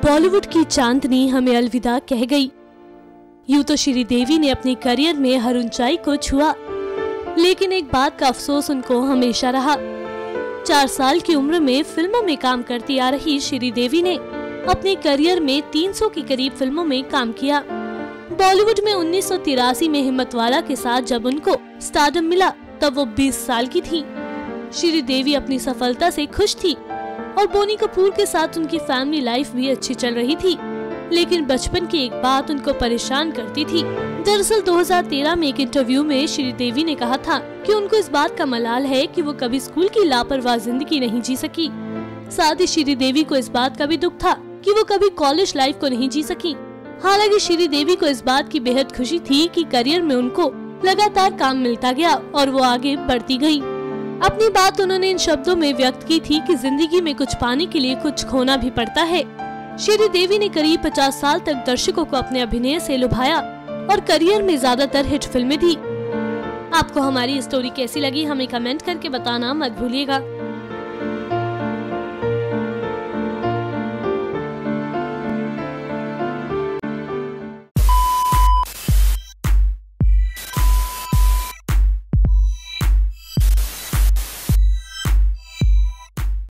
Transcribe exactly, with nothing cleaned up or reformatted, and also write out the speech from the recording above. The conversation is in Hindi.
बॉलीवुड की चांदनी हमें अलविदा कह गई। यूं तो श्रीदेवी ने अपने करियर में हर ऊंचाई को छुआ, लेकिन एक बात का अफसोस उनको हमेशा रहा। चार साल की उम्र में फिल्मों में काम करती आ रही श्रीदेवी ने अपने करियर में तीन सौ के करीब फिल्मों में काम किया। बॉलीवुड में उन्नीस सौ तिरासी में हिम्मतवाला के साथ जब उनको स्टारडम मिला तब वो बीस साल की थी। श्रीदेवी अपनी सफलता से खुश थी और बोनी कपूर के साथ उनकी फैमिली लाइफ भी अच्छी चल रही थी, लेकिन बचपन की एक बात उनको परेशान करती थी। दरअसल दो हज़ार तेरह में एक इंटरव्यू में श्रीदेवी ने कहा था कि उनको इस बात का मलाल है कि वो कभी स्कूल की लापरवाह जिंदगी नहीं जी सकी। साथ ही श्रीदेवी को इस बात का भी दुख था कि वो कभी कॉलेज लाइफ को नहीं जी सकी। हालांकि श्रीदेवी को इस बात की बेहद खुशी थी कि करियर में उनको लगातार काम मिलता गया और वो आगे बढ़ती गई। अपनी बात उन्होंने इन शब्दों में व्यक्त की थी कि जिंदगी में कुछ पाने के लिए कुछ खोना भी पड़ता है। श्रीदेवी ने करीब पचास साल तक दर्शकों को अपने अभिनय से लुभाया और करियर में ज्यादातर हिट फिल्में दी। आपको हमारी स्टोरी कैसी लगी हमें कमेंट करके बताना मत भूलिएगा।